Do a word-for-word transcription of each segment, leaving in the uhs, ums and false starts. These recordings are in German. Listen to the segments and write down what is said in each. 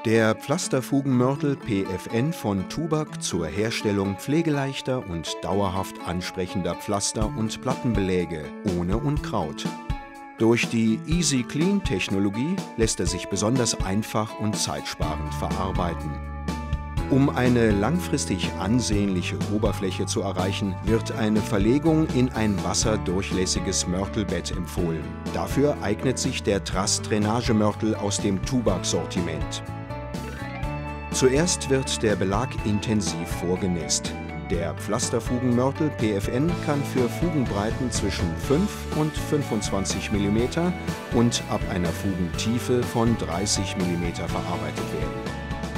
Der Pflasterfugenmörtel P F N von Tubac zur Herstellung pflegeleichter und dauerhaft ansprechender Pflaster- und Plattenbeläge ohne Unkraut. Durch die Easy Clean-Technologie lässt er sich besonders einfach und zeitsparend verarbeiten. Um eine langfristig ansehnliche Oberfläche zu erreichen, wird eine Verlegung in ein wasserdurchlässiges Mörtelbett empfohlen. Dafür eignet sich der Trass-Drainagemörtel aus dem Tubac-Sortiment. Zuerst wird der Belag intensiv vorgenässt. Der Pflasterfugenmörtel P F N kann für Fugenbreiten zwischen fünf und fünfundzwanzig Millimeter und ab einer Fugentiefe von dreißig Millimeter verarbeitet werden.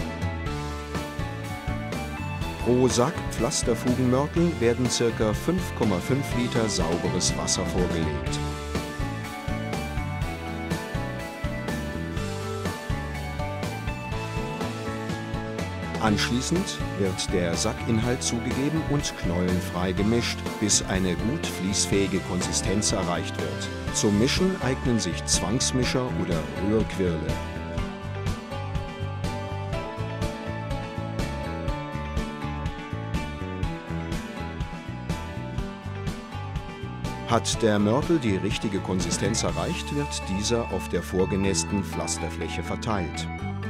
Pro Sack Pflasterfugenmörtel werden ca. fünf Komma fünf Liter sauberes Wasser vorgelegt. Anschließend wird der Sackinhalt zugegeben und knollenfrei gemischt, bis eine gut fließfähige Konsistenz erreicht wird. Zum Mischen eignen sich Zwangsmischer oder Rührquirle. Hat der Mörtel die richtige Konsistenz erreicht, wird dieser auf der vorgenässten Pflasterfläche verteilt.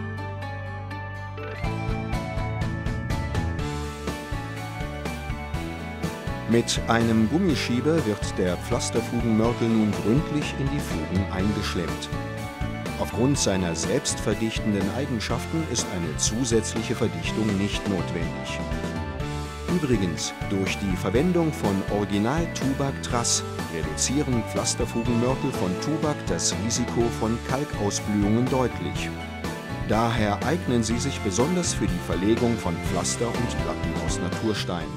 Mit einem Gummischieber wird der Pflasterfugenmörtel nun gründlich in die Fugen eingeschlemmt. Aufgrund seiner selbstverdichtenden Eigenschaften ist eine zusätzliche Verdichtung nicht notwendig. Übrigens, durch die Verwendung von Original Tubac Trass reduzieren Pflasterfugenmörtel von Tubac das Risiko von Kalkausblühungen deutlich. Daher eignen sie sich besonders für die Verlegung von Pflaster und Platten aus Naturstein.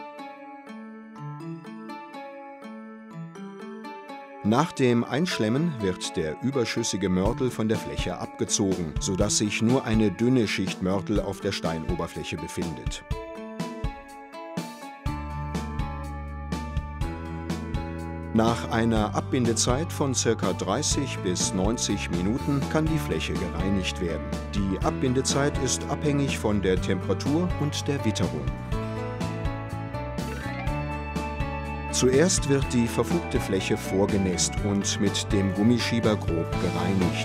Nach dem Einschlemmen wird der überschüssige Mörtel von der Fläche abgezogen, sodass sich nur eine dünne Schicht Mörtel auf der Steinoberfläche befindet. Nach einer Abbindezeit von ca. dreißig bis neunzig Minuten kann die Fläche gereinigt werden. Die Abbindezeit ist abhängig von der Temperatur und der Witterung. Zuerst wird die verfugte Fläche vorgenässt und mit dem Gummischieber grob gereinigt.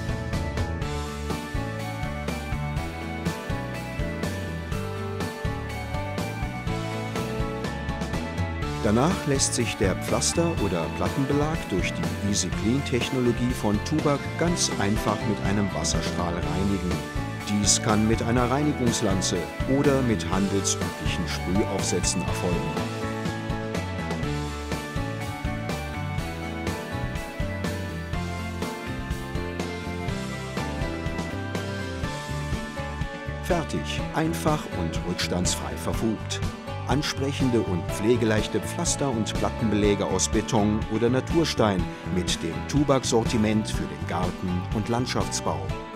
Danach lässt sich der Pflaster- oder Plattenbelag durch die Easy Clean-Technologie von Tubac ganz einfach mit einem Wasserstrahl reinigen. Dies kann mit einer Reinigungslanze oder mit handelsüblichen Sprühaufsätzen erfolgen. Fertig, einfach und rückstandsfrei verfugt. Ansprechende und pflegeleichte Pflaster- und Plattenbeläge aus Beton oder Naturstein mit dem Tubac-Sortiment für den Garten- und Landschaftsbau.